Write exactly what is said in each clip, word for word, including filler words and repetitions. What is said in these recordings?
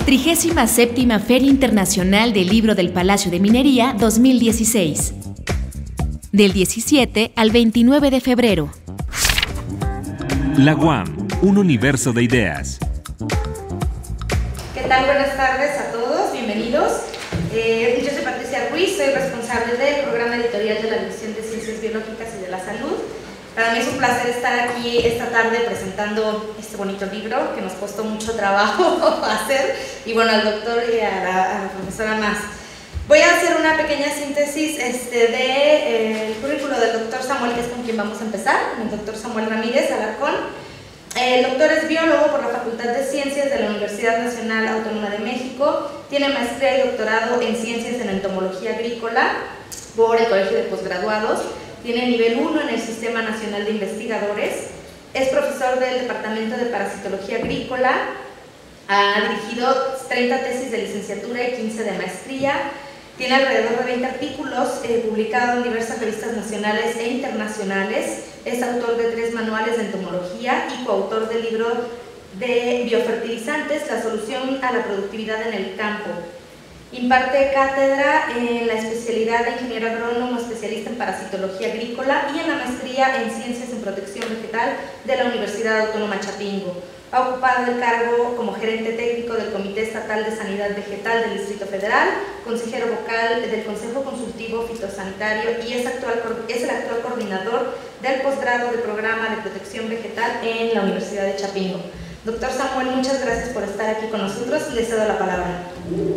trigésima séptima Feria Internacional del Libro del Palacio de Minería dos mil dieciséis. Del diecisiete al veintinueve de febrero. La U A M, un universo de ideas. ¿Qué tal? Buenas tardes a todos, bienvenidos. Eh, yo soy Patricia Ruiz, soy responsable del programa editorial de la División de Ciencias Biológicas y de la Salud. Para mí es un placer estar aquí esta tarde presentando este bonito libro que nos costó mucho trabajo hacer, y bueno, al doctor y a la, a la profesora más. Voy a hacer una pequeña síntesis este, del de, eh, currículo del doctor Samuel, que es con quien vamos a empezar, el doctor Samuel Ramírez Alarcón. El doctor es biólogo por la Facultad de Ciencias de la Universidad Nacional Autónoma de México, tiene maestría y doctorado en Ciencias en Entomología Agrícola por el Colegio de Postgraduados, tiene nivel uno en el Sistema Nacional de Investigadores, es profesor del Departamento de Parasitología Agrícola, ha dirigido treinta tesis de licenciatura y quince de maestría, tiene alrededor de veinte artículos eh, publicados en diversas revistas nacionales e internacionales, es autor de tres manuales de entomología y coautor del libro de biofertilizantes, la solución a la productividad en el campo. Imparte cátedra en la especialidad de ingeniero agrónomo especialista en parasitología agrícola y en la maestría en ciencias en protección vegetal de la Universidad Autónoma Chapingo. Ha ocupado el cargo como gerente técnico del Comité Estatal de Sanidad Vegetal del Distrito Federal, consejero vocal del Consejo Consultivo Fitosanitario y es, actual, es el actual coordinador del posgrado de Programa de Protección Vegetal en la Universidad de Chapingo. Doctor Samuel, muchas gracias por estar aquí con nosotros. Le cedo la palabra.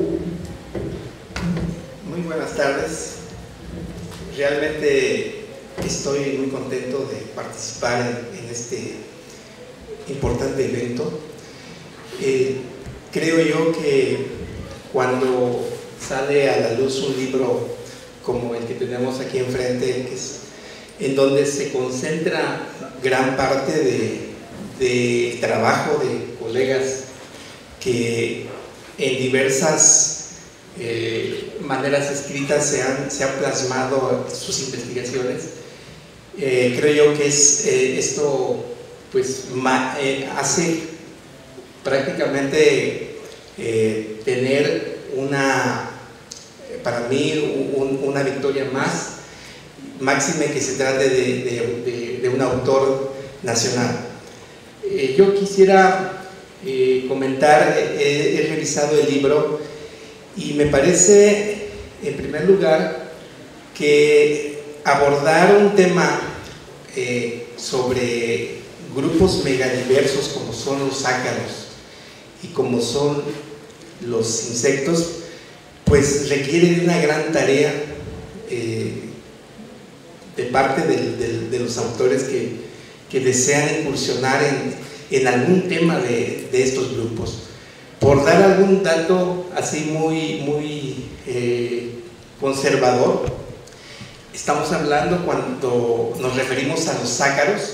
Muy buenas tardes. Realmente estoy muy contento de participar en, en este importante evento. Eh, creo yo que cuando sale a la luz un libro como el que tenemos aquí enfrente, que es, en donde se concentra gran parte de, de trabajo de colegas que en diversas eh, maneras escritas se han, se han plasmado sus investigaciones, eh, creo yo que es eh, esto pues ma, eh, hace prácticamente eh, tener una, para mí, un, una victoria más, máxime que se trate de, de, de, de un autor nacional. Eh, yo quisiera eh, comentar, eh, he revisado el libro y me parece, en primer lugar, que abordar un tema eh, sobre grupos megadiversos como son los ácaros y como son los insectos, pues requiere de una gran tarea eh, de parte de, de, de los autores que, que desean incursionar en, en algún tema de, de estos grupos. Por dar algún dato así muy, muy eh, conservador, estamos hablando cuando nos referimos a los ácaros.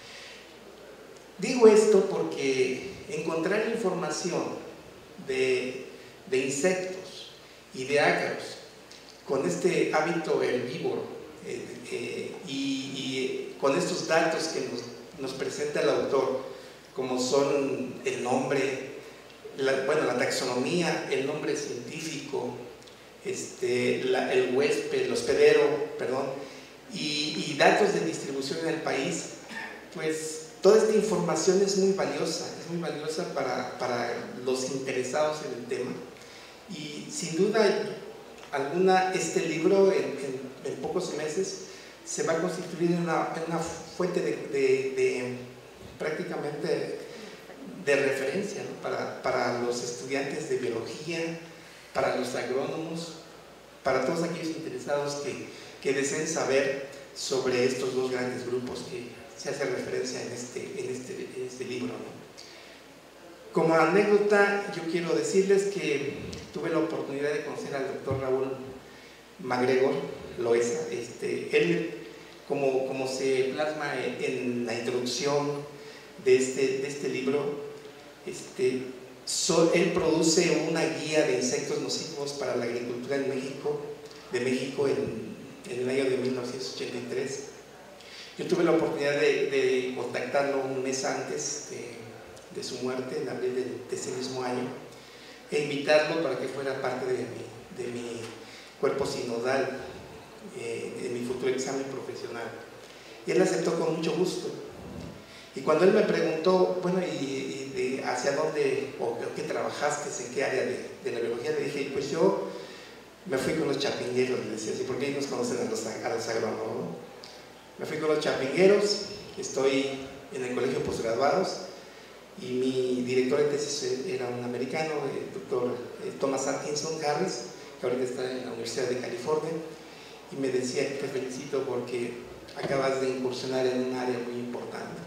Digo esto porque encontrar información de, de insectos y de ácaros con este hábito herbívoro eh, eh, y, y con estos datos que nos, nos presenta el autor, como son el nombre, la, bueno, la taxonomía, el nombre científico, este, la, el huésped, el hospedero, perdón, y, y datos de distribución en el país, pues toda esta información es muy valiosa, es muy valiosa para, para los interesados en el tema. Y sin duda alguna, este libro en, en, en pocos meses se va a constituir en una, en una fuente de, de, de prácticamente de referencia, ¿no? para, para los estudiantes de biología, para los agrónomos, para todos aquellos interesados que, que deseen saber sobre estos dos grandes grupos que se hace referencia en este, en este, en este libro, ¿no? Como anécdota, yo quiero decirles que tuve la oportunidad de conocer al doctor Raúl MacGregor Loaiza. Este, él, como, como se plasma en, en la introducción de este, de este libro, este, so, él produce una guía de insectos nocivos para la agricultura en México, de México en, en el año de mil novecientos ochenta y tres. Yo tuve la oportunidad de, de contactarlo un mes antes de, de su muerte, en abril de, de ese mismo año, e invitarlo para que fuera parte de mi, de mi cuerpo sinodal, eh, en mi futuro examen profesional. Y él aceptó con mucho gusto. Y cuando él me preguntó, bueno, ¿y, y de hacia dónde o qué trabajaste, en qué área de, de la biología? Le dije, pues yo me fui con los chapingueros, le decía así, porque ellos nos conocen a los, a los agrónomos, ¿no? Me fui con los chapingueros, estoy en el colegio de posgraduados, y mi director de tesis era un americano, el doctor Thomas Atkinson Harris, que ahorita está en la Universidad de California, y me decía, te felicito porque acabas de incursionar en un área muy importante.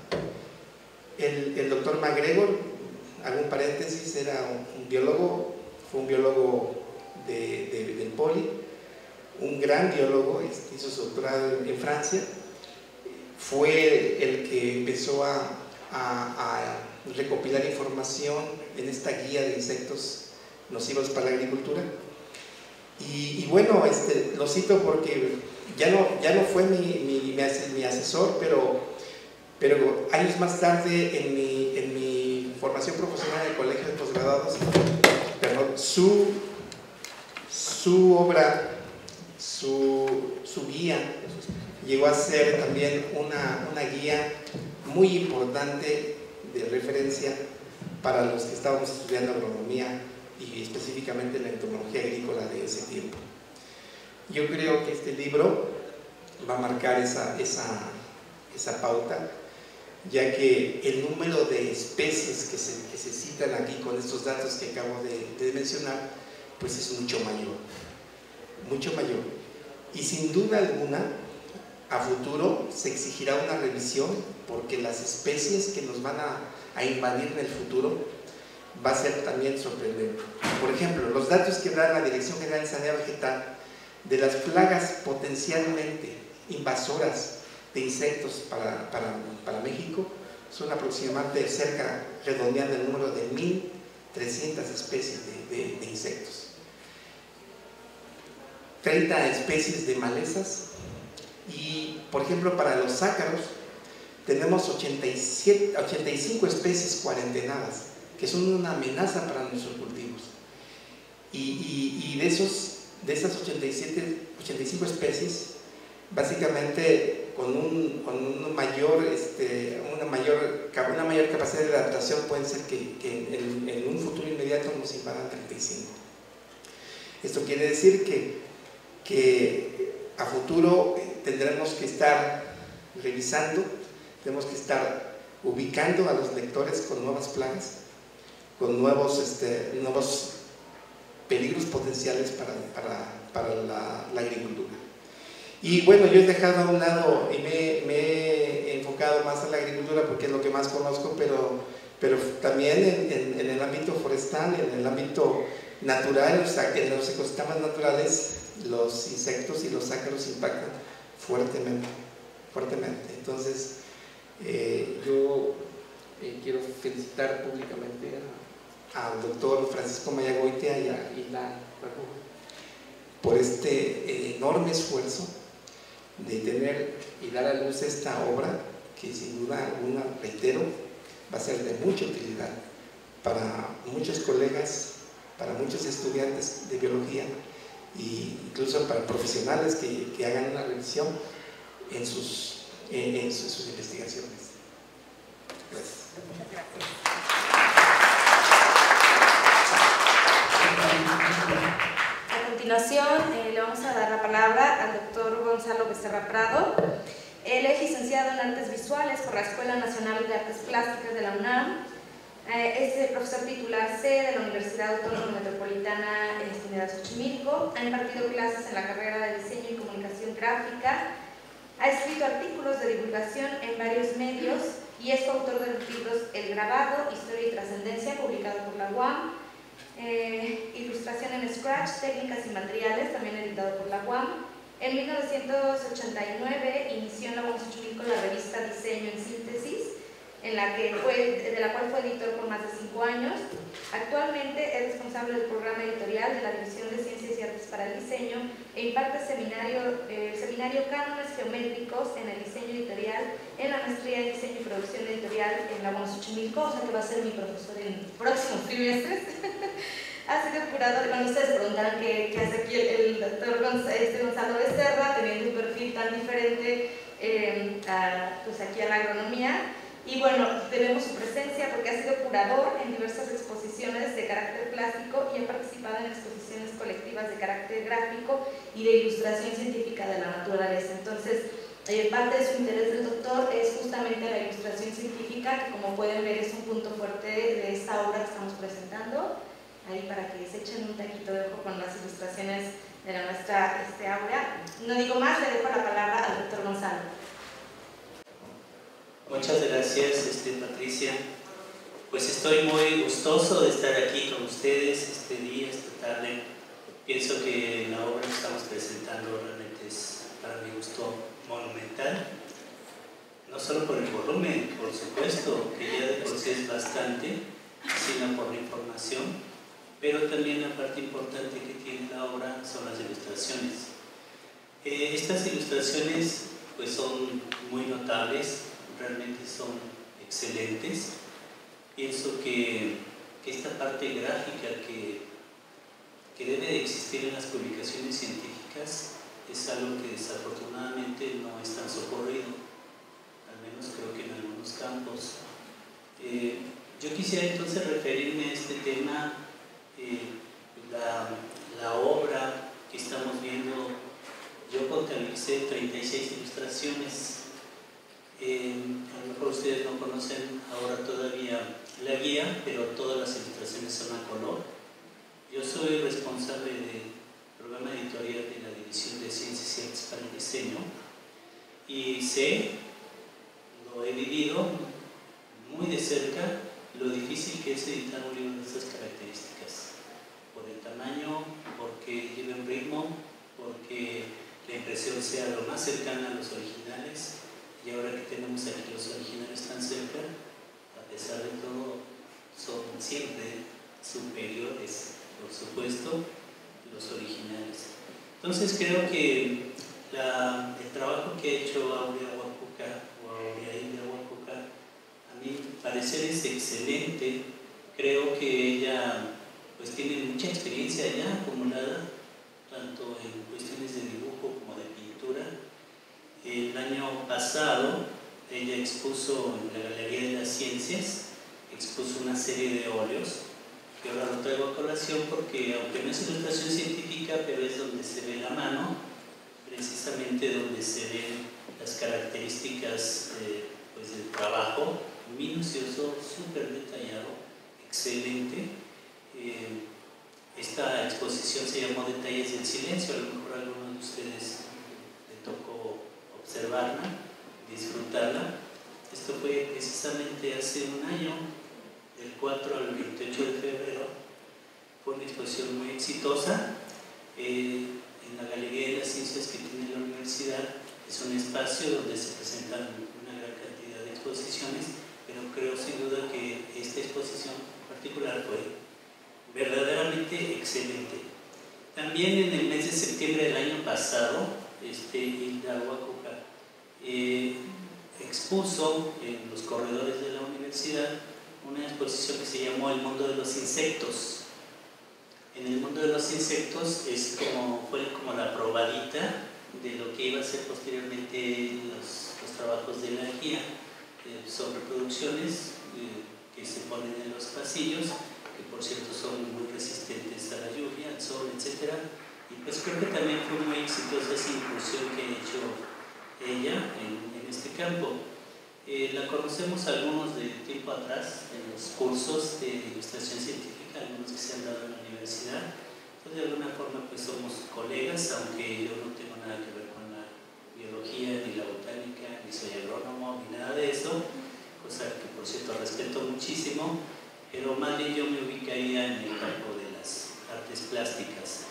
El, el doctor MacGregor, algún paréntesis, era un, un biólogo, fue un biólogo de, de, del Poli, un gran biólogo, hizo su doctorado en, en Francia, fue el que empezó a, a, a recopilar información en esta guía de insectos nocivos para la agricultura. Y, y bueno, este, lo cito porque ya no, ya no fue mi, mi, mi asesor, pero, pero años más tarde en mi, en mi formación profesional en el colegio de posgraduados, perdón, su, su obra, su, su guía, llegó a ser también una, una guía muy importante de referencia para los que estábamos estudiando agronomía y específicamente la entomología agrícola de ese tiempo. Yo creo que este libro va a marcar esa, esa, esa pauta, ya que el número de especies que se, que se citan aquí con estos datos que acabo de, de mencionar, pues es mucho mayor, mucho mayor. Y sin duda alguna, a futuro se exigirá una revisión, porque las especies que nos van a, a invadir en el futuro va a ser también sorprendente. Por ejemplo, los datos que da la Dirección General de Sanidad Vegetal de las plagas potencialmente invasoras de insectos para, para, para México son aproximadamente cerca, redondeando el número de mil trescientas especies de, de, de insectos, treinta especies de malezas. Y, por ejemplo, para los ácaros tenemos ochenta y siete, ochenta y cinco especies cuarentenadas, que son una amenaza para nuestros cultivos. Y, y, y de, esos, de esas ochenta y siete, ochenta y cinco especies, básicamente con, un, con una, mayor, este, una, mayor, una mayor capacidad de adaptación, pueden ser que, que en, en un futuro inmediato nos invadan treinta y cinco. Esto quiere decir que, que a futuro tendremos que estar revisando, tenemos que estar ubicando a los lectores con nuevas plagas, con nuevos, este, nuevos peligros potenciales para, para, para la, la agricultura. Y bueno, yo he dejado a un lado y me, me he enfocado más a la agricultura porque es lo que más conozco, pero, pero también en, en, en el ámbito forestal, en el ámbito natural, o sea, en los ecosistemas naturales, los insectos y los ácaros impactan fuertemente, fuertemente. Entonces, eh, yo eh, quiero felicitar públicamente al doctor Francisco Mayagoitia y a Hilda por este eh, enorme esfuerzo de tener y dar a luz esta obra que sin duda alguna, reitero, va a ser de mucha utilidad para muchos colegas, para muchos estudiantes de biología e incluso para profesionales que, que hagan una revisión en sus, en, en sus, sus investigaciones. Gracias. A continuación, eh, le vamos a dar la palabra al doctor Gonzalo Becerra Prado. Él es licenciado en Artes Visuales por la Escuela Nacional de Artes Plásticas de la UNAM. Eh, es el profesor titular C de la Universidad Autónoma Metropolitana General Xochimilco. Ha impartido clases en la carrera de Diseño y Comunicación Gráfica. Ha escrito artículos de divulgación en varios medios y es coautor de los libros El Grabado, Historia y Trascendencia, publicado por la U A M, eh, Ilustración en Scratch, Técnicas y Materiales, también editado por la U A M. En mil novecientos ochenta y nueve inició en la U A M Xochimilco la revista Diseño en Síntesis, en la que fue, de la cual fue editor por más de cinco años. Actualmente es responsable del programa editorial de la División de Ciencias y Artes para el Diseño e imparte seminario, eh, el seminario Cánones Geométricos en el Diseño Editorial en la Maestría en Diseño y Producción Editorial en la U A M Xochimilco, o sea que va a ser mi profesor en próximos trimestres. Ha curador, cuando ustedes preguntaron qué, qué hace aquí el, el doctor Gonz, este Gonzalo Becerra, teniendo un perfil tan diferente eh, a, pues aquí a la agronomía. Y bueno, tenemos su presencia porque ha sido curador en diversas exposiciones de carácter plástico y ha participado en exposiciones colectivas de carácter gráfico y de ilustración científica de la naturaleza. Entonces, eh, parte de su interés del doctor es justamente la ilustración científica, que como pueden ver es un punto fuerte de esta obra que estamos presentando, ahí para que se echen un taquito de ojo con las ilustraciones de la nuestra este, aura. No digo más, le dejo la palabra al doctor Gonzalo. Muchas gracias, este, Patricia. Pues estoy muy gustoso de estar aquí con ustedes este día, esta tarde. Pienso que la obra que estamos presentando realmente es, para mi gusto, monumental. No solo por el volumen, por supuesto, que ya de por sí es bastante, sino por la información, pero también la parte importante que tiene la obra son las ilustraciones. Eh, estas ilustraciones pues son muy notables, realmente son excelentes. Pienso que, que esta parte gráfica que, que debe de existir en las publicaciones científicas es algo que desafortunadamente no es tan socorrido, al menos creo que en algunos campos. Eh, yo quisiera entonces referirme a este tema, eh, la, la obra que estamos viendo. Yo contabilicé treinta y seis ilustraciones. Eh, a lo mejor ustedes no conocen ahora todavía la guía, pero todas las ilustraciones son a color. Yo soy responsable del programa editorial de la División de Ciencias y Artes para el Diseño y sé, lo he vivido muy de cerca, lo difícil que es editar un libro de estas características, por el tamaño, porque lleva un ritmo, porque la impresión sea lo más cercana a los originales. Y ahora que tenemos aquí los originales tan cerca, a pesar de todo, son siempre superiores, por supuesto, los originales. Entonces creo que la, el trabajo que ha hecho Aurea Huacuca, o Aurea India Huacuca, a mi parecer es excelente. Creo que ella pues tiene mucha experiencia ya acumulada, tanto en cuestiones de dibujo como de pintura. El año pasado ella expuso en la Galería de las Ciencias, expuso una serie de óleos, que ahora lo traigo a colación porque aunque no es ilustración científica, pero es donde se ve la mano, precisamente donde se ven las características eh, pues del trabajo, minucioso, súper detallado, excelente. Eh, esta exposición se llamó Detalles del Silencio, a lo mejor a algunos de ustedes le tocó observarla, disfrutarla. Esto fue precisamente hace un año, del cuatro al veintiocho de febrero. Fue una exposición muy exitosa eh, en la Galería de las Ciencias que tiene la universidad. Es un espacio donde se presentan una gran cantidad de exposiciones, pero creo sin duda que esta exposición en particular fue verdaderamente excelente. También en el mes de septiembre del año pasado, este, Hilda Huacuca eh, expuso en los corredores de la universidad una exposición que se llamó El Mundo de los Insectos. En el mundo de los insectos es como, fue como la probadita de lo que iba a ser posteriormente los, los trabajos de la guía eh, sobre producciones eh, que se ponen en los pasillos, que por cierto son muy resistentes a la lluvia, al sol, etcétera. Y pues creo que también fue muy exitosa esa incursión que ha hecho ella en, en este campo. Eh, la conocemos algunos de tiempo atrás en los cursos de ilustración científica, algunos que se han dado en la universidad. Entonces, de alguna forma pues somos colegas, aunque yo no tengo nada que ver con la biología, ni la botánica, ni soy agrónomo, ni nada de eso, cosa que por cierto respeto muchísimo, pero más bien yo me ubicaría en el campo de las artes plásticas.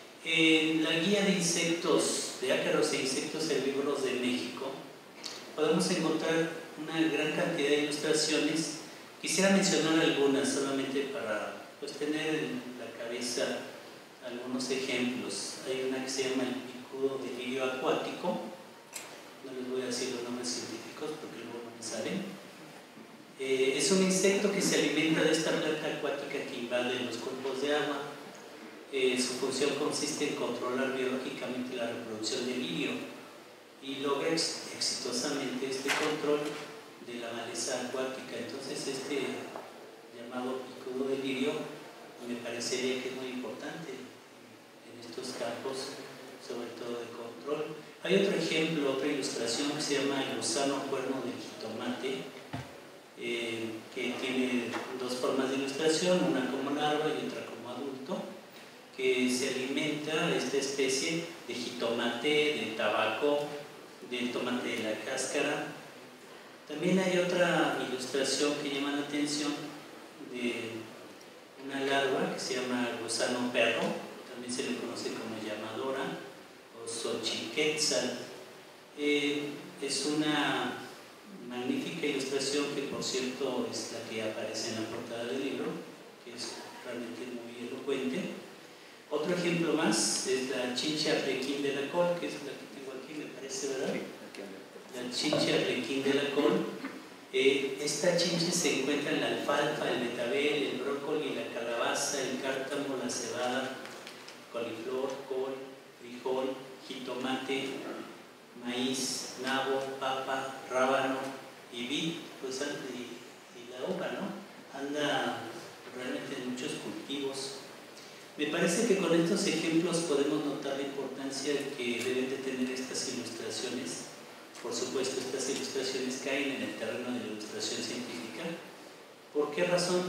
En la guía de insectos, de ácaros e insectos herbívoros de México, podemos encontrar una gran cantidad de ilustraciones. Quisiera mencionar algunas solamente para pues, tener en la cabeza algunos ejemplos. Hay una que se llama el picudo de lirio acuático. No les voy a decir los nombres científicos porque luego no me salen. Eh, es un insecto que se alimenta de esta planta acuática que invade los cuerpos de agua. Eh, su función consiste en controlar biológicamente la reproducción del lirio y logra ex exitosamente este control de la maleza acuática. Entonces este llamado picudo de lirio me parecería que es muy importante en estos campos, sobre todo de control. Hay otro ejemplo, otra ilustración que se llama el gusano cuerno del jitomate, eh, que tiene dos formas de ilustración, una como larva y otra como adulto, que se alimenta esta especie de jitomate, de tabaco, del tomate de la cáscara. También hay otra ilustración que llama la atención de una larva que se llama gusano perro, también se le conoce como llamadora o xochiquetzal. Eh, es una magnífica ilustración que, por cierto, es la que aparece en la portada del libro, que es realmente muy elocuente. Otro ejemplo más es la chincha arlequín de la col, que es la que tengo aquí, me parece, ¿verdad? La chincha arlequín de la col. Eh, esta chincha se encuentra en la alfalfa, el betabel, el brócoli, la calabaza, el cártamo, la cebada, coliflor, col, frijol, jitomate, maíz, nabo, papa, rábano y vid, pues, y, y la uva, ¿no? Anda realmente en muchos cultivos. Me parece que con estos ejemplos podemos notar la importancia que deben de tener estas ilustraciones. Por supuesto, estas ilustraciones caen en el terreno de la ilustración científica. ¿Por qué razón?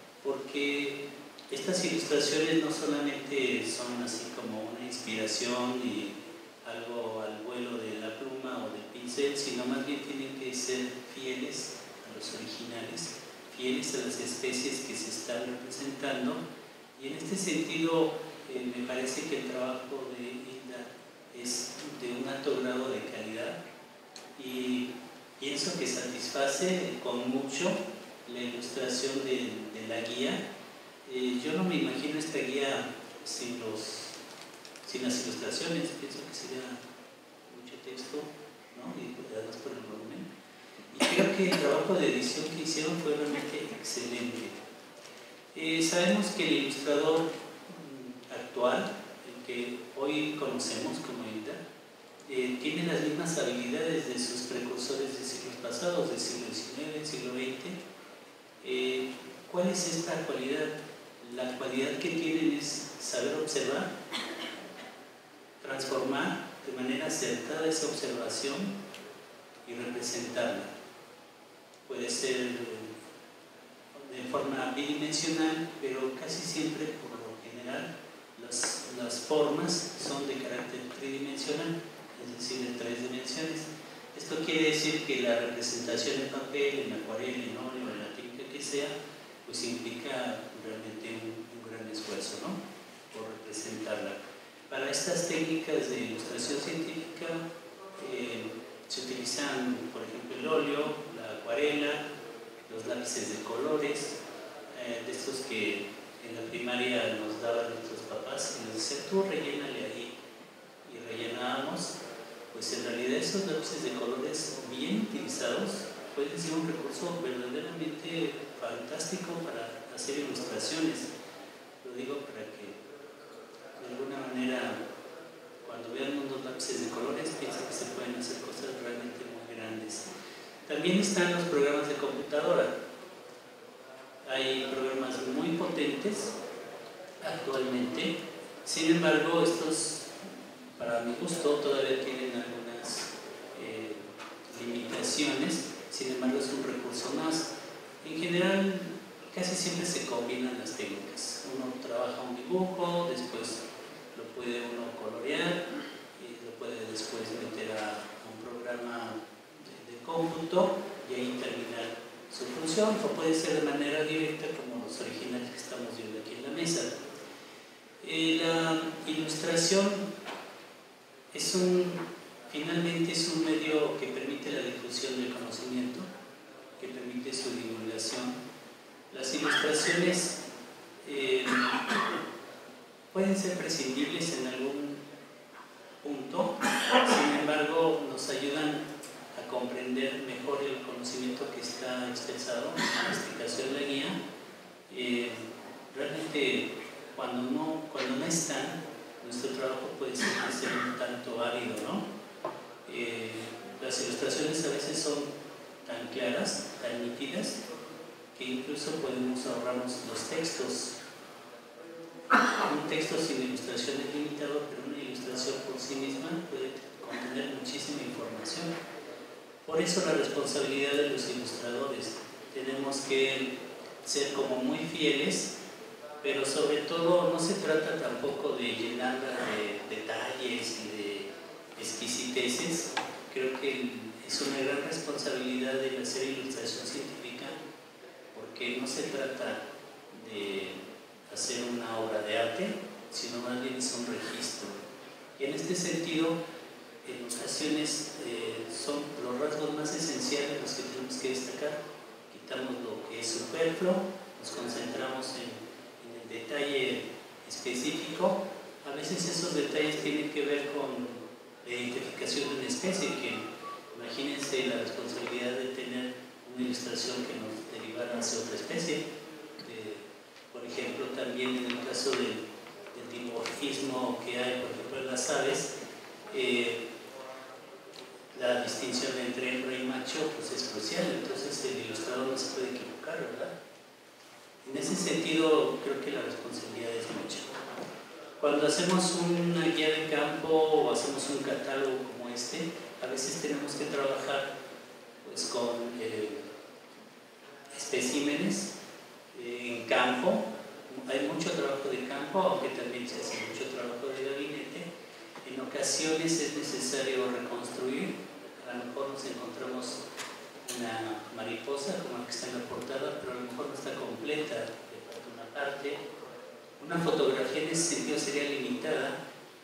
Porque estas ilustraciones no solamente son así como una inspiración y algo al vuelo de la pluma o del pincel, sino más bien tienen que ser fieles a los originales, fieles a las especies que se están representando. Y en este sentido, eh, me parece que el trabajo de Hilda es de un alto grado de calidad y pienso que satisface con mucho la ilustración de, de la guía. Eh, yo no me imagino esta guía sin, los, sin las ilustraciones, pienso que sería mucho texto, ¿no? Y además por el volumen. Y creo que el trabajo de edición que hicieron fue realmente excelente. Eh, sabemos que el ilustrador mm, actual, el que hoy conocemos como Hilda, eh, tiene las mismas habilidades de sus precursores de siglos pasados, del siglo diecinueve, del siglo veinte. Eh, ¿Cuál es esta cualidad? La cualidad que tienen es saber observar, transformar de manera acertada esa observación y representarla. Puede ser de forma bidimensional, pero casi siempre, por lo general, las, las formas son de carácter tridimensional, es decir, en tres dimensiones. Esto quiere decir que la representación en papel, en acuarela, en óleo, en la tinta que sea, pues implica realmente un, un gran esfuerzo, ¿no?, por representarla. Para estas técnicas de ilustración científica eh, se utilizan, por ejemplo, el óleo, la acuarela, los lápices de colores, eh, de estos que en la primaria nos daban nuestros papás, y nos decían, tú rellénale ahí, y rellenábamos. Pues en realidad esos lápices de colores bien utilizados pueden ser un recurso verdaderamente fantástico para hacer ilustraciones. Lo digo para que de alguna manera, cuando vean unos lápices de colores, piensen que se pueden hacer cosas realmente muy grandes. También están los programas de computadora. Hay programas muy potentes actualmente, sin embargo, estos, para mi gusto, todavía tienen algunas eh, limitaciones, sin embargo es un recurso más. En general, casi siempre se combinan las técnicas. Uno trabaja un dibujo, después lo puede uno colorear, y lo puede después meter a un programa cómputo y ahí terminar su función, o puede ser de manera directa como los originales que estamos viendo aquí en la mesa. Eh, la ilustración es un, finalmente es un medio que permite la difusión del conocimiento, que permite su divulgación. Las ilustraciones eh, pueden ser prescindibles en algún punto, sin embargo nos ayudan a comprender mejor el conocimiento que está expresado, en este caso en la guía. Eh, realmente cuando no, cuando no están, nuestro trabajo puede ser, ser un tanto árido, ¿no? Eh, las ilustraciones a veces son tan claras, tan nítidas, que incluso podemos ahorrarnos los textos. Un texto sin ilustración es limitado, pero una ilustración por sí misma puede contener muchísima información. Por eso la responsabilidad de los ilustradores. Tenemos que ser como muy fieles, pero sobre todo no se trata tampoco de llenarla de detalles y de exquisiteces. Creo que es una gran responsabilidad el hacer ilustración científica, porque no se trata de hacer una obra de arte, sino más bien es un registro. Y en este sentido, en ocasiones eh, son los rasgos más esenciales los que tenemos que destacar. Quitamos lo que es superfluo, nos concentramos en, en el detalle específico. A veces esos detalles tienen que ver con la identificación de una especie, que imagínense la responsabilidad de tener una ilustración que nos derivara hacia otra especie. Por ejemplo, también en el caso del, del dimorfismo que hay, por ejemplo, en las aves, eh, la distinción entre hembra y macho pues, es crucial, entonces el ilustrador no se puede equivocar, ¿verdad? En ese sentido, creo que la responsabilidad es mucha. Cuando hacemos una guía de campo o hacemos un catálogo como este, a veces tenemos que trabajar pues, con eh, especímenes en campo. Hay mucho trabajo de campo, aunque también se hace mucho trabajo de gabinete. En ocasiones es necesario reconstruir. A lo mejor nos encontramos una mariposa como la que está en la portada, pero a lo mejor no está completa, le falta una parte. Una fotografía en ese sentido sería limitada,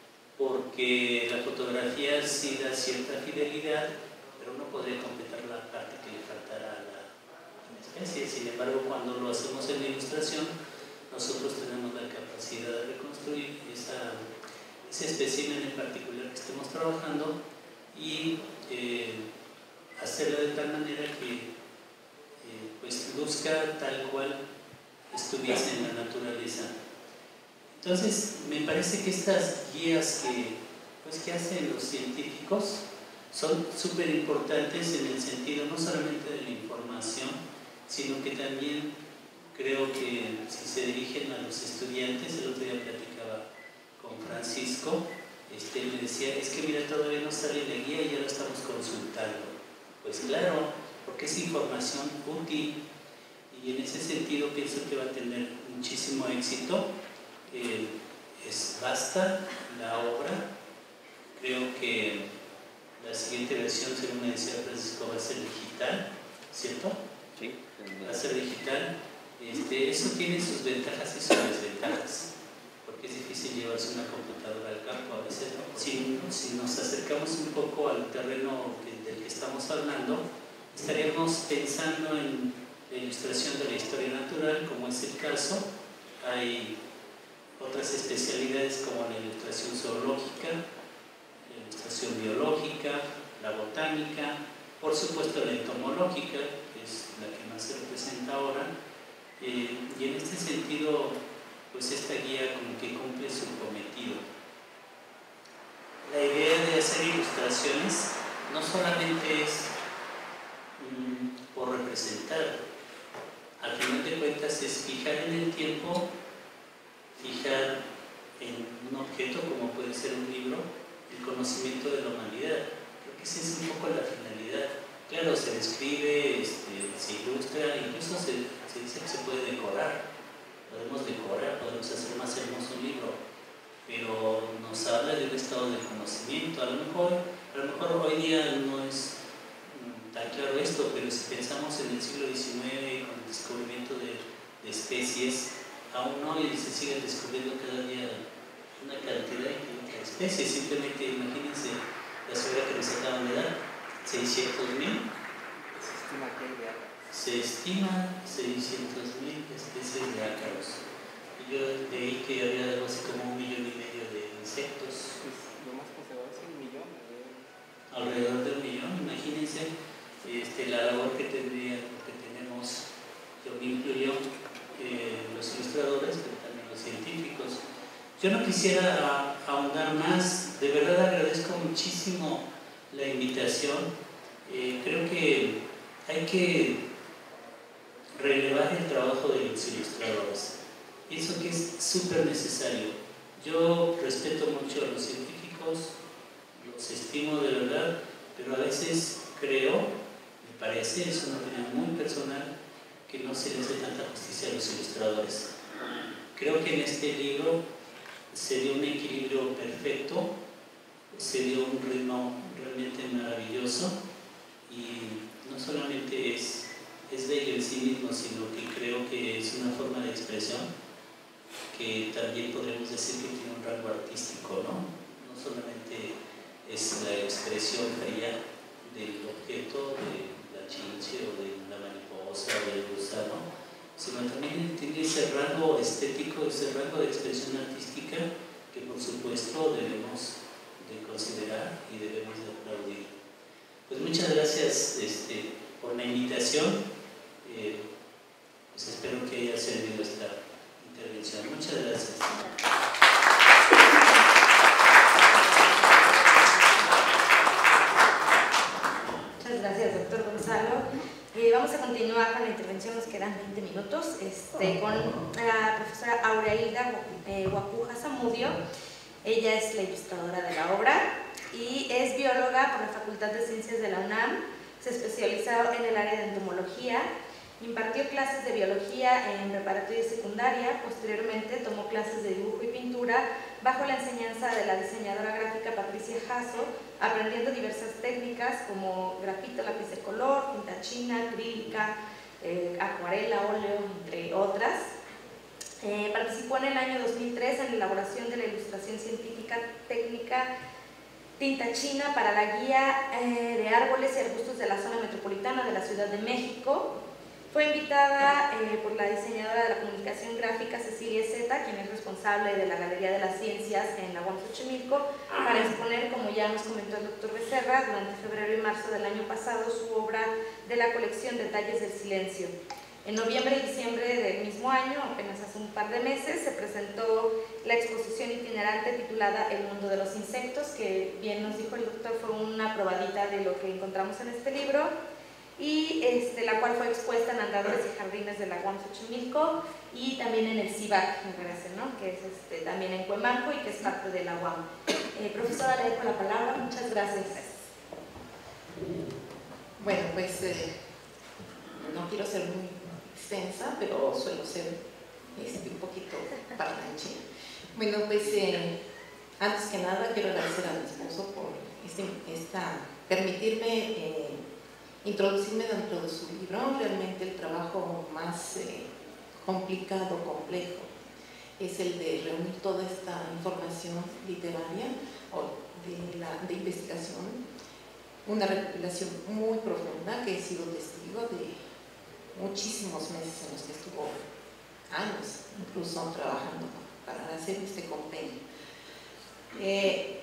porque la fotografía sí da cierta fidelidad, pero no podría completar la parte que le faltará a la especie. Sin embargo, cuando lo hacemos en la ilustración, nosotros tenemos la capacidad de reconstruir esa, ese espécimen en particular que estemos trabajando y eh, hacerla de tal manera que eh, pues, luzca tal cual estuviese en la naturaleza. Entonces, me parece que estas guías que, pues, que hacen los científicos son súper importantes en el sentido no solamente de la información, sino que también creo que si se dirigen a los estudiantes, el otro día platicaba con Francisco, este, él me decía, es que mira, todavía no sale la guía y ya la estamos consultando. Pues claro, porque es información útil y en ese sentido pienso que va a tener muchísimo éxito. Eh, es vasta la obra, creo que la siguiente versión, según me decía Francisco, va a ser digital, ¿cierto? Sí. Va a ser digital. Este, eso tiene sus ventajas y sus desventajas, porque es difícil llevarse una computadora al campo a veces, ¿no? Si, si nos acercamos un poco al terreno que, del que estamos hablando, estaríamos pensando en la ilustración de la historia natural, como es el caso. Hay otras especialidades como la ilustración zoológica, la ilustración biológica, la botánica, por supuesto la entomológica, que es la que más se representa ahora. Eh, y en este sentido, pues esta guía como que cumple su cometido. La idea de hacer ilustraciones no solamente es um, por representar, al final de cuentas es fijar en el tiempo, fijar en un objeto como puede ser un libro, el conocimiento de la humanidad. Creo que esa es un poco la finalidad. Claro, se describe, este, se ilustra, incluso se, se dice que se puede decorar. Podemos decorar, podemos hacer más hermoso un libro, pero nos habla de un estado de conocimiento. A lo mejor, a lo mejor hoy día no es mm, tan claro esto, pero si pensamos en el siglo diecinueve con el descubrimiento de, de especies, aún hoy se siguen descubriendo cada día una cantidad de especies. Simplemente imagínense la cifra que nos acaban de dar. seiscientos mil. Se estima seiscientos mil especies de ácaros. Y yo leí que había algo así como un millón y medio de insectos. Lo más conservado es un millón. Alrededor de un millón. Imagínense este, la labor que tendría, que tenemos, yo me incluyo, eh, los ilustradores, pero también los científicos. yo no quisiera ahondar más, de verdad agradezco muchísimo la invitación. Eh, creo que hay que relevar el trabajo de los ilustradores. Pienso que es súper necesario. Yo respeto mucho a los científicos, los estimo de verdad, pero a veces creo, me parece, es una opinión muy personal, que no se le hace tanta justicia a los ilustradores. Creo que en este libro se dio un equilibrio perfecto, se dio un ritmo realmente maravilloso y no solamente es, es bello en sí mismo, sino que creo que es una forma de expresión que también podemos decir que tiene un rango artístico, ¿no? No solamente es la expresión fría del objeto, de la chinche o de la mariposa o del gusano, sino también tiene ese rango estético, ese rango de expresión artística que por supuesto debemos de considerar y debemos de aplaudir. Pues muchas gracias este, por la invitación, eh, pues espero que haya servido esta intervención. Muchas gracias. Muchas gracias, doctor Gonzalo. Eh, vamos a continuar con la intervención, nos quedan veinte minutos, este, con la profesora Aureilda eh, Guacuja Zamudio. Ella es la ilustradora de la obra y es bióloga por la Facultad de Ciencias de la UNAM, se especializó en el área de entomología, impartió clases de biología en preparatoria y secundaria, posteriormente tomó clases de dibujo y pintura bajo la enseñanza de la diseñadora gráfica Patricia Jasso, aprendiendo diversas técnicas como grafito, lápiz de color, tinta china, acrílica, eh, acuarela, óleo, entre otras. Eh, participó en el año dos mil tres en la elaboración de la ilustración científica técnica tinta china para la guía eh, de árboles y arbustos de la zona metropolitana de la Ciudad de México. Fue invitada eh, por la diseñadora de la comunicación gráfica Cecilia Zeta, quien es responsable de la Galería de las Ciencias en la U A M Xochimilco, para exponer, como ya nos comentó el doctor Becerra, durante febrero y marzo del año pasado su obra de la colección Detalles del Silencio. En noviembre y diciembre del mismo año, apenas hace un par de meses, se presentó la exposición itinerante titulada El mundo de los insectos, que bien nos dijo el doctor, fue una probadita de lo que encontramos en este libro, y este, la cual fue expuesta en Andadores y Jardines de la U A M Xochimilco y también en el CIVAC, me parece, ¿no? Que es este, también en Cuemanco y que es parte de la U A M. Eh, profesora, le dejo la palabra, muchas gracias. Bueno, pues eh, no quiero ser muy extensa, pero suelo ser este, un poquito parlanchina. Bueno, pues eh, antes que nada quiero agradecer a mi esposo por este, esta, permitirme eh, introducirme dentro de su libro. Realmente el trabajo más eh, complicado, complejo, es el de reunir toda esta información literaria o de, la, de investigación, una recopilación muy profunda que he sido testigo de muchísimos meses en los que estuvo años incluso trabajando para hacer este compendio. Eh,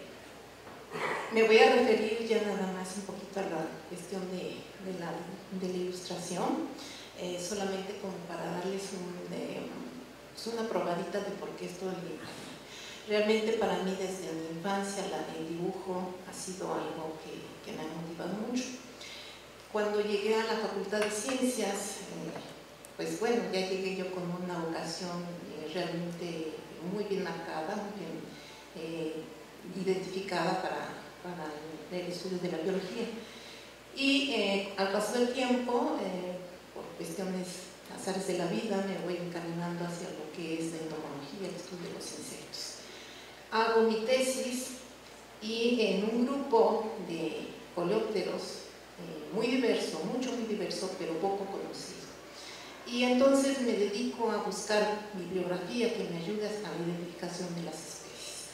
me voy a referir ya nada más un poquito a la cuestión de, de, la, de la ilustración, eh, solamente como para darles un, eh, una probadita de por qué estoy en libro. Realmente para mí desde mi infancia la, el dibujo ha sido algo que, que me ha motivado mucho. Cuando llegué a la Facultad de Ciencias, eh, pues bueno, ya llegué yo con una vocación eh, realmente muy bien marcada, muy bien eh, identificada para, para el, el estudio de la biología. Y eh, al paso del tiempo, eh, por cuestiones azares de la vida, me voy encaminando hacia lo que es la entomología, el estudio de los insectos. Hago mi tesis y en un grupo de coleópteros eh, muy diverso, mucho muy diverso, pero poco conocido. Y entonces me dedico a buscar bibliografía que me ayude a la identificación de las especies.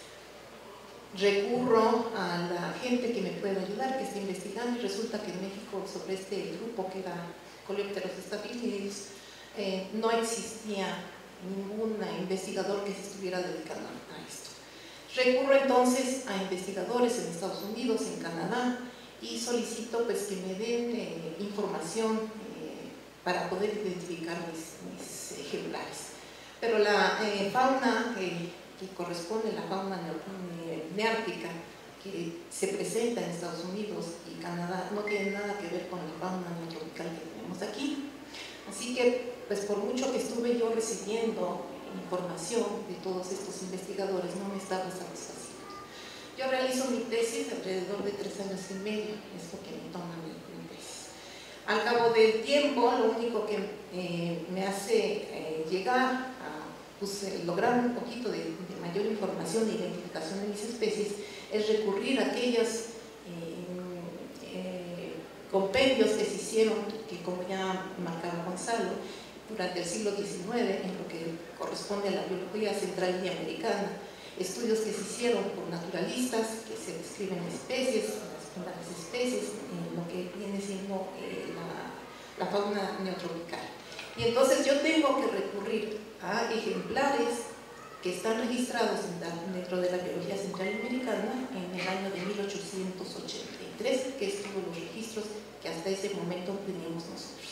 Recurro a la gente que me puede ayudar, que está investigando, y resulta que en México sobre este grupo que era Coleópteros staphylides eh, no existía ningún investigador que se estuviera dedicando a esto. Recurro entonces a investigadores en Estados Unidos, en Canadá, y solicito pues que me den eh, información eh, para poder identificar mis, mis ejemplares. Pero la eh, fauna que, que que corresponde a la fauna neártica que se presenta en Estados Unidos y Canadá, no tiene nada que ver con la fauna neotropical que tenemos aquí. Así que, pues por mucho que estuve yo recibiendo información de todos estos investigadores, no me estaba satisfaciendo. Yo realizo mi tesis alrededor de tres años y medio, es lo que me toma mi, mi tesis. Al cabo del tiempo, lo único que eh, me hace eh, llegar a pues, eh, lograr un poquito de, de mayor información e identificación de mis especies es recurrir a aquellos eh, eh, compendios que se hicieron, que como ya marcaba Gonzalo, durante el siglo diecinueve, en lo que corresponde a la biología central y americana, estudios que se hicieron por naturalistas, que se describen especies, las primeras especies, en lo que viene siendo eh, la, la fauna neotropical. Y entonces yo tengo que recurrir a ejemplares que están registrados dentro de la biología central americana en el año de mil ochocientos ochenta y tres, que es todos los registros que hasta ese momento teníamos nosotros.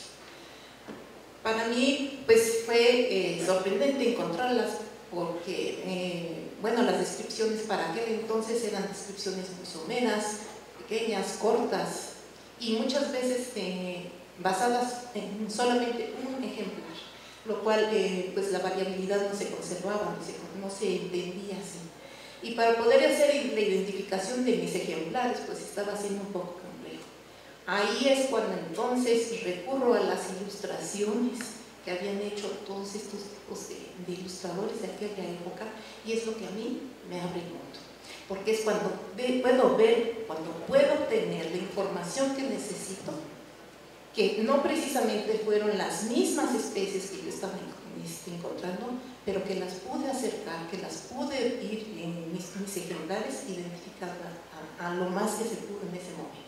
Para mí, pues fue eh, sorprendente encontrarlas porque, eh, bueno, las descripciones para aquel entonces eran descripciones muy someras, pequeñas, cortas y muchas veces eh, basadas en solamente un ejemplar, lo cual, eh, pues la variabilidad no se conservaba, no se, no se entendía así. Y para poder hacer la identificación de mis ejemplares, pues estaba siendo un poco complejo. Ahí es cuando entonces recurro a las ilustraciones que habían hecho todos estos tipos de, de ilustradores de aquella época, y es lo que a mí me abre el mundo, porque es cuando ve, puedo ver, cuando puedo obtener la información que necesito, que no precisamente fueron las mismas especies que yo estaba encontrando, pero que las pude acercar, que las pude ir en mis, mis ejemplares identificar a, a lo más que se pudo en ese momento.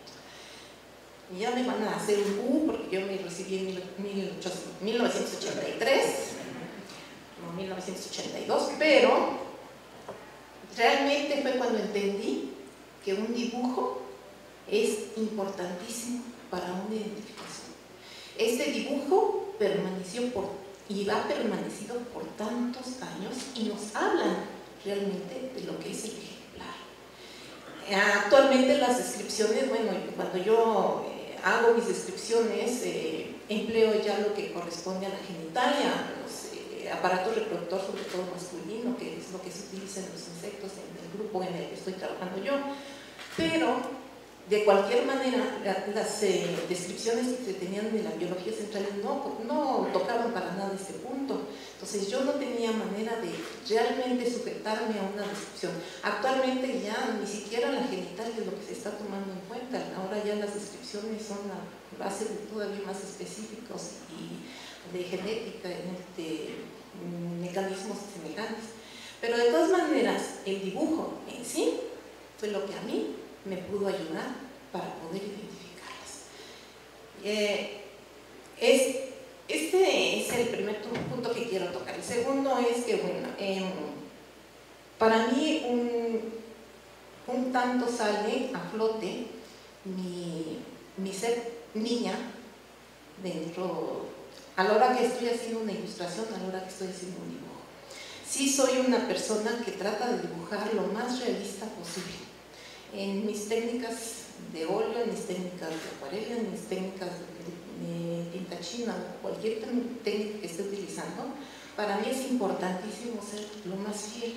Y ya me van a hacer un U porque yo me recibí en mil novecientos ochenta y tres, no mil novecientos ochenta y dos, pero realmente fue cuando entendí que un dibujo es importantísimo para una identificación. Este dibujo permaneció por, y ha permanecido por tantos años y nos hablan realmente de lo que es el ejemplar. Actualmente las descripciones, bueno, cuando yo eh, hago mis descripciones, eh, empleo ya lo que corresponde a la genitalia, los eh, aparatos reproductor, sobre todo masculino, que es lo que se utiliza en los insectos, en el grupo en el que estoy trabajando yo, pero de cualquier manera las eh, descripciones que se tenían de la biología central no, no tocaban para nada este punto. Entonces yo no tenía manera de realmente sujetarme a una descripción. Actualmente ya ni siquiera la genital es lo que se está tomando en cuenta. Ahora ya las descripciones son a base de todavía más específicos y de genética, de mecanismos semejantes. Pero de todas maneras el dibujo en sí fue lo que a mí me pudo ayudar para poder identificarlas. Eh, es, este es el primer punto que quiero tocar. El segundo es que, bueno, eh, para mí un, un tanto sale a flote mi, mi ser niña dentro, a la hora que estoy haciendo una ilustración, a la hora que estoy haciendo un dibujo. Sí soy una persona que trata de dibujar lo más realista posible. En mis técnicas de óleo, en mis técnicas de acuarela, en mis técnicas de, de tinta china, cualquier técnica que esté utilizando, para mí es importantísimo ser lo más fiel.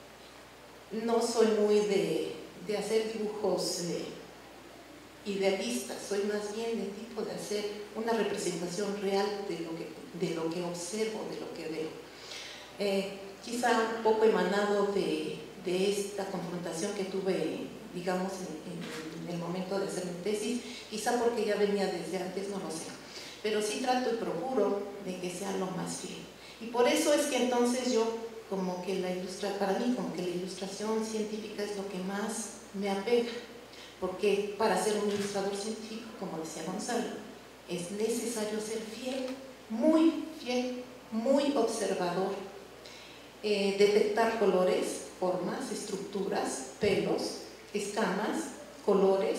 No soy muy de, de hacer dibujos eh, idealistas, soy más bien del tipo de hacer una representación real de lo que, de lo que observo, de lo que veo. Eh, quizá un poco emanado de, de esta confrontación que tuve, digamos, en, en el momento de hacer mi tesis, quizá porque ya venía desde antes, no lo sé, pero sí trato y procuro de que sea lo más fiel. Y por eso es que entonces yo, como que la ilustra, para mí, como que la ilustración científica es lo que más me apega, porque para ser un ilustrador científico, como decía Gonzalo, es necesario ser fiel, muy fiel, muy observador, eh, detectar colores, formas, estructuras, pelos, escamas, colores.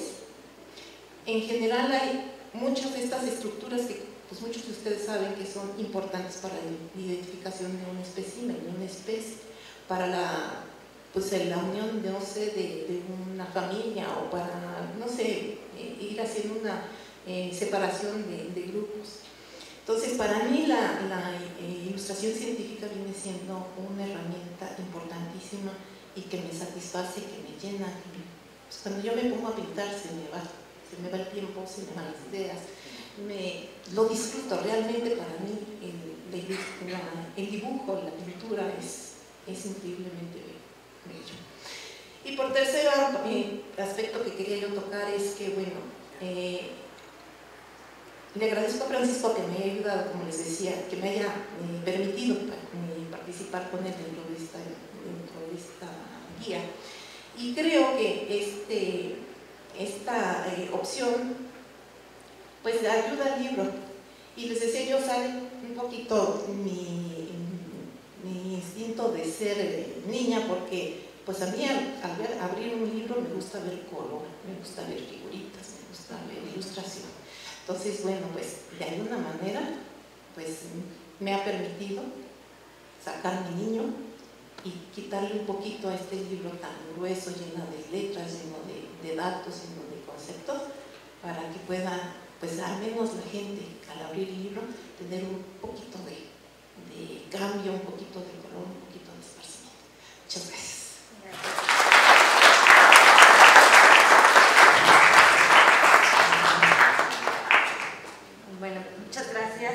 En general hay muchas de estas estructuras que pues muchos de ustedes saben que son importantes para la identificación de un espécimen, de una especie. para la, pues, la unión, no sé, de, de una familia, o para, no sé, ir haciendo una eh, separación de, de grupos. Entonces, para mí la, la eh, ilustración científica viene siendo una herramienta importantísima y que me satisface, que me llena. Pues cuando yo me pongo a pintar se me va, se me va el tiempo, se me van las ideas, me, lo disfruto realmente. Para mí el, la, el dibujo, la pintura es, es increíblemente bello. Y por tercero eh, aspecto que quería yo tocar es que, bueno, eh, le agradezco a Francisco que me haya ayudado, como les decía, que me haya eh, permitido eh, participar con él dentro de esta, dentro de esta guía. Y creo que este, esta eh, opción pues ayuda al libro. Y les decía yo, sale un poquito mi, mi instinto de ser eh, niña, porque pues a mí al, al ver, abrir un libro me gusta ver color, me gusta ver figuritas, me gusta ver ilustración. Entonces, bueno, pues de alguna manera pues me ha permitido sacar mi niño y quitarle un poquito a este libro tan grueso, lleno de letras, lleno de, de datos, lleno de conceptos, para que pueda, pues al menos la gente al abrir el libro, tener un poquito de, de cambio, un poquito de color, un poquito de esparcimiento. Muchas gracias. Bueno, muchas gracias.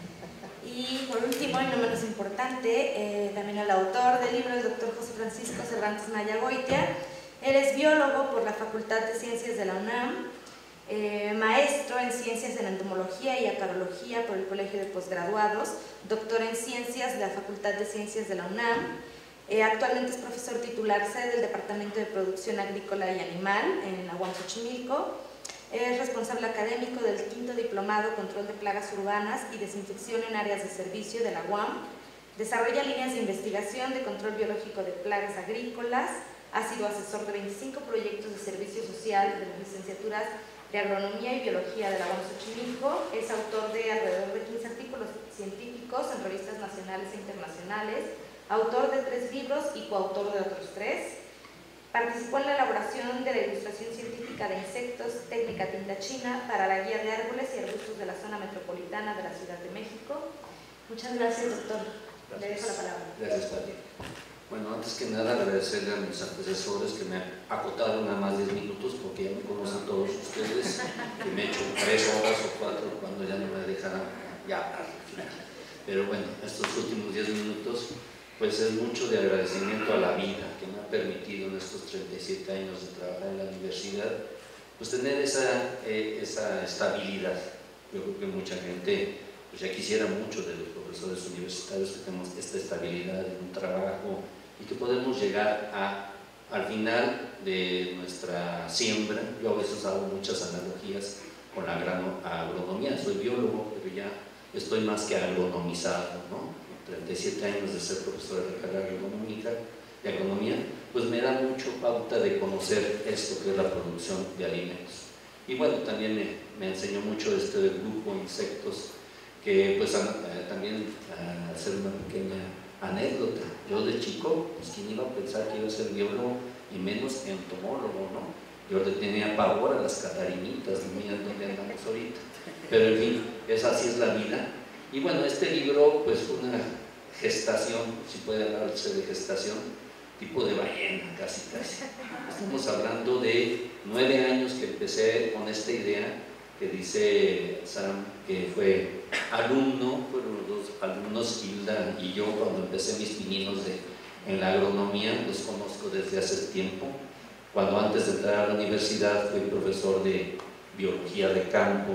Y por último, y no menos importante, eh, también el autor del libro, el doctor José Francisco Cervantes Naya Goitia. Él es biólogo por la Facultad de Ciencias de la UNAM, eh, maestro en Ciencias en Entomología y Acarología por el Colegio de Postgraduados, doctor en Ciencias de la Facultad de Ciencias de la UNAM. Eh, actualmente es profesor titular sede del Departamento de Producción Agrícola y Animal en la U A M Xochimilco. Es responsable académico del quinto diplomado Control de Plagas Urbanas y Desinfección en Áreas de Servicio de la U A M. Desarrolla líneas de investigación de control biológico de plagas agrícolas. Ha sido asesor de veinticinco proyectos de servicio social de las licenciaturas de Agronomía y Biología de la U A M Xochimilco. Es autor de alrededor de quince artículos científicos en revistas nacionales e internacionales, autor de tres libros y coautor de otros tres. Participó en la elaboración de la ilustración científica de insectos, técnica tinta china, para la guía de árboles y arbustos de la zona metropolitana de la Ciudad de México. Muchas gracias, doctor. Gracias. Le dejo la palabra. Gracias, Pati. Bueno, antes que nada agradecerle a mis antecesores que me acotaron a más de diez minutos, porque ya me conocen todos ustedes, que me he hecho tres horas o cuatro cuando ya no me dejarán ya hablar al final. Pero bueno, estos últimos diez minutos pues es mucho de agradecimiento a la vida que me ha permitido en estos treinta y siete años de trabajar en la universidad, pues tener esa, eh, esa estabilidad. Yo creo que mucha gente pues ya quisiera mucho de los profesores universitarios que tenemos esta estabilidad en un trabajo y que podemos llegar a, al final de nuestra siembra. Yo a veces hago muchas analogías con la agronomía, soy biólogo, pero ya estoy más que agronomizado, ¿no? treinta y siete años de ser profesor de carrera agronómica y agronomía, pues me da mucho pauta de conocer esto que es la producción de alimentos. Y bueno, también me, me enseñó mucho este del grupo insectos, que pues a, a, también a hacer una pequeña anécdota. Yo de chico, pues quién iba a pensar que iba a ser biólogo y menos entomólogo, ¿no? Yo le tenía pavor a las catarinitas, miren dónde andamos ahorita. Pero en fin, esa así es la vida. Y bueno, este libro pues fue una gestación, si puede hablarse de gestación, tipo de ballena casi casi. Estamos hablando de nueve años que empecé con esta idea, que dice Sam que fue alumno, fueron los dos alumnos, Hilda y yo, cuando empecé mis pininos de, en la agronomía, los conozco desde hace tiempo. Cuando antes de entrar a la universidad fui profesor de biología de campo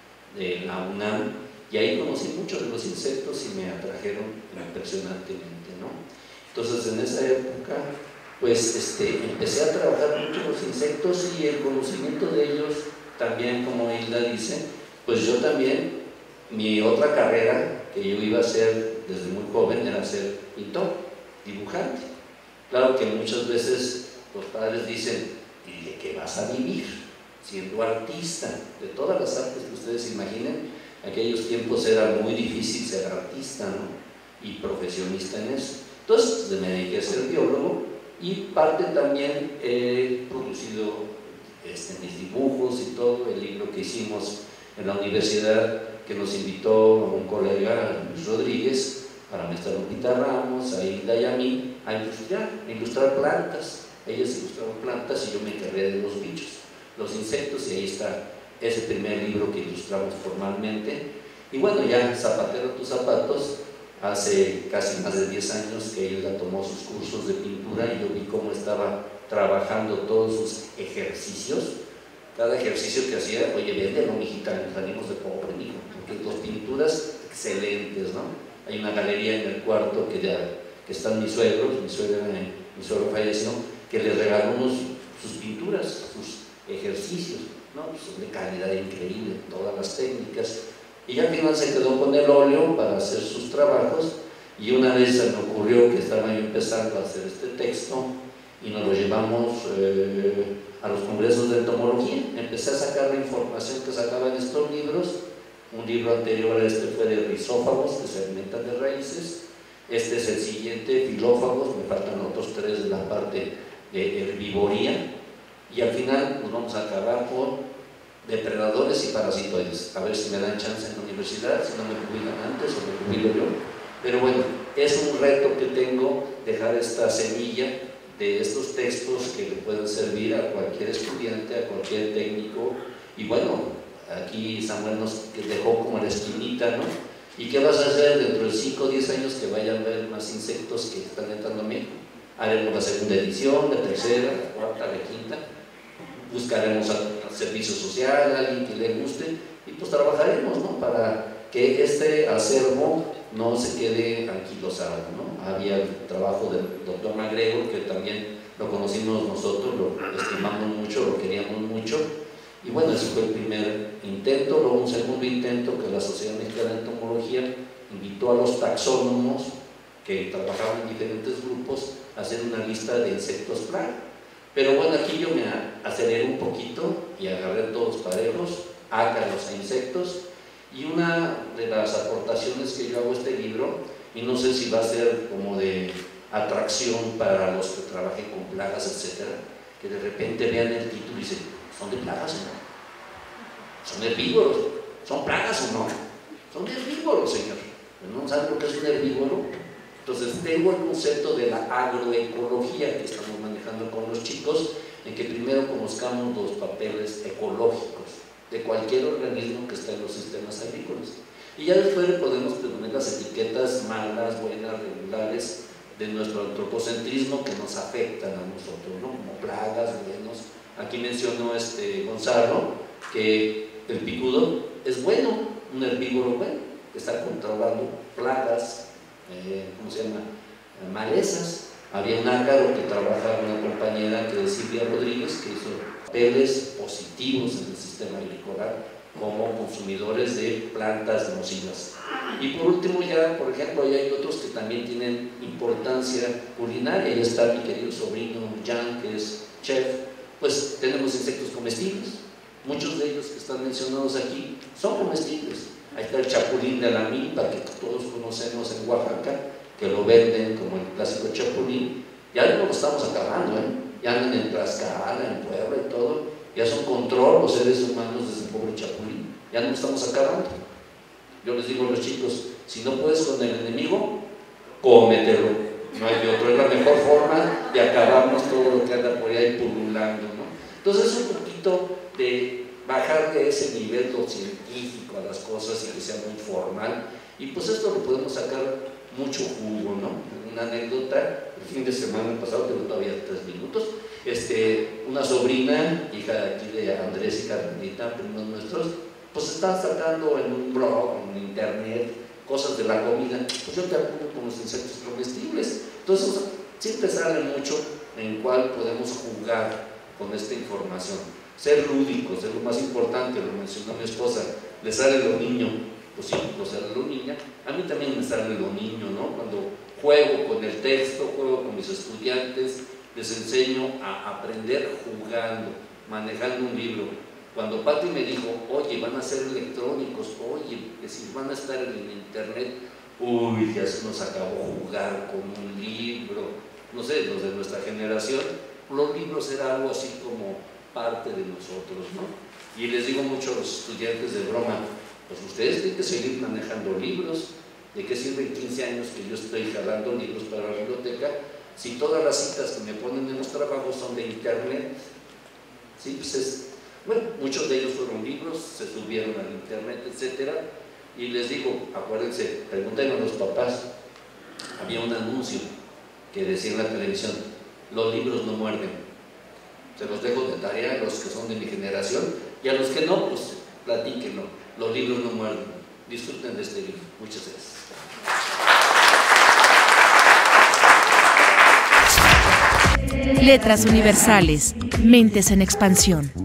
de la UNAM, y ahí conocí muchos de los insectos y me atrajeron impresionantemente, ¿no? Entonces en esa época pues este, empecé a trabajar mucho los insectos y el conocimiento de ellos también, como Hilda dice, pues yo también, mi otra carrera que yo iba a hacer desde muy joven era ser pintor, dibujante. Claro que muchas veces los padres dicen, ¿y de qué vas a vivir? Siendo artista, de todas las artes que ustedes imaginen. Aquellos tiempos era muy difícil ser artista, ¿no? Y profesionista en eso. Entonces me dediqué a ser biólogo y parte también he producido este, mis dibujos y todo, el libro que hicimos en la universidad que nos invitó un colega, Luis Rodríguez, para maestra Lupita Ramos, a Hilda y a mí, a ilustrar, a ilustrar plantas. Ellas ilustraron plantas y yo me encargué de los bichos, los insectos, y ahí está ese primer libro que ilustramos formalmente. Y bueno, ya Zapatero a tus zapatos, hace casi más de diez años que ella tomó sus cursos de pintura y yo vi cómo estaba trabajando todos sus ejercicios. Cada ejercicio que hacía, oye, véndelo, mijita, salimos de pobre, mijo, porque las pinturas excelentes, ¿no? Hay una galería en el cuarto que, ya, que están mis suegros, mi suegro, mi suegro falleció, que les regaló unos, sus pinturas, sus ejercicios, ¿no? Pues son de calidad increíble, todas las técnicas. Y al final se quedó con el óleo para hacer sus trabajos, y una vez se me ocurrió que estaba yo empezando a hacer este texto y nos lo llevamos eh, a los congresos de entomología. Empecé a sacar la información que sacaba en estos libros. Un libro anterior a este fue de rizófagos, que se alimentan de raíces. Este es el siguiente, filófagos, me faltan otros tres de la parte de herbivoría, y al final nos vamos a acabar por depredadores y parasitoides. A ver si me dan chance en la universidad, si no me jubilan antes o me jubilo yo. Pero bueno, es un reto que tengo, dejar esta semilla de estos textos que le pueden servir a cualquier estudiante, a cualquier técnico. Y bueno, aquí Samuel nos dejó como la esquinita, ¿no? ¿Y qué vas a hacer dentro de cinco o diez años que vayan a ver más insectos que están entrando a México? Haremos la segunda edición, la tercera, la cuarta, la quinta. Buscaremos al servicio social, a alguien que le guste, y pues trabajaremos, ¿no? Para que este acervo no se quede anquilosado, ¿no? Había el trabajo del doctor MacGregor, que también lo conocimos nosotros, lo estimamos mucho, lo queríamos mucho, y bueno, ese fue el primer intento. Luego un segundo intento que la Sociedad Mexicana de Entomología invitó a los taxónomos que trabajaban en diferentes grupos a hacer una lista de insectos plaga. Pero bueno, aquí yo me aceleré un poquito y agarré todos parejos, ácaros e insectos. Y una de las aportaciones que yo hago a este libro, y no sé si va a ser como de atracción para los que trabajen con plagas, etcétera, que de repente vean el título y dicen, ¿son de plagas o no? ¿Son herbívoros? ¿Son plagas o no? Son herbívoros, señor. ¿No saben lo que es un herbívoro? Entonces tengo el concepto de la agroecología que estamos manejando con los chicos, en que primero conozcamos los papeles ecológicos de cualquier organismo que está en los sistemas agrícolas, y ya después podemos poner las etiquetas malas, buenas, regulares de nuestro antropocentrismo que nos afectan a nosotros, ¿no? Como plagas, buenos. Aquí mencionó este Gonzalo que el picudo es bueno, un herbívoro bueno, que está controlando plagas, eh, ¿cómo se llama? malezas. Había un ácaro que trabajaba una compañera que es Silvia Rodríguez, que hizo papeles positivos en el sistema agrícola como consumidores de plantas nocivas. Y por último ya, por ejemplo, ya hay otros que también tienen importancia culinaria. Ya está mi querido sobrino Jan, que es chef. Pues tenemos insectos comestibles, muchos de ellos que están mencionados aquí son comestibles. Ahí está el chapulín de la milpa, que todos conocemos en Oaxaca, que lo venden como el clásico chapulín. Ya no lo estamos acabando, ¿eh? Ya andan en Tlaxcala, en Puebla y todo, ya son control los seres humanos de ese pobre chapulín, ya no lo estamos acabando. Yo les digo a los chicos, si no puedes con el enemigo, cómetelo, no hay de otro, es la mejor forma de acabarnos todo lo que anda por ahí pululando, ¿no? Entonces es un poquito de bajar de ese nivel lo científico a las cosas y que sea muy formal, y pues esto lo podemos sacar mucho jugo, ¿no? Una anécdota, el fin de semana pasado, tengo todavía tres minutos, este, una sobrina, hija de aquí de Andrés y Carmelita, primos nuestros, pues están sacando en un blog, en internet, cosas de la comida. Pues yo te apunto con los insectos comestibles. Entonces siempre sale mucho en cuál podemos jugar con esta información, ser lúdicos, es lo más importante. Lo mencionó mi esposa, le sale lo niño, pues sí, lo sale lo niña, a mí también me sale lo niño, ¿no? Cuando juego con el texto, juego con mis estudiantes, les enseño a aprender jugando, manejando un libro. Cuando Pati me dijo, oye, van a ser electrónicos, oye, que si van a estar en el internet, uy, ya se nos acabó jugar con un libro. No sé, los de nuestra generación, los libros era algo así como parte de nosotros, ¿no? Y les digo mucho a los estudiantes de broma, pues ustedes tienen que seguir manejando libros. ¿De qué sirven quince años que yo estoy jalando libros para la biblioteca si todas las citas que me ponen en los trabajos son de internet? Sí, pues es, bueno, muchos de ellos fueron libros, se subieron al internet, etcétera. Y les digo, acuérdense, pregunten a los papás, había un anuncio que decía en la televisión, los libros no muerden. Se los dejo de tarea a los que son de mi generación, y a los que no, pues platíquenlo, los libros no muerden. Disfruten de este libro. Muchas gracias. Letras Universales, Mentes en Expansión.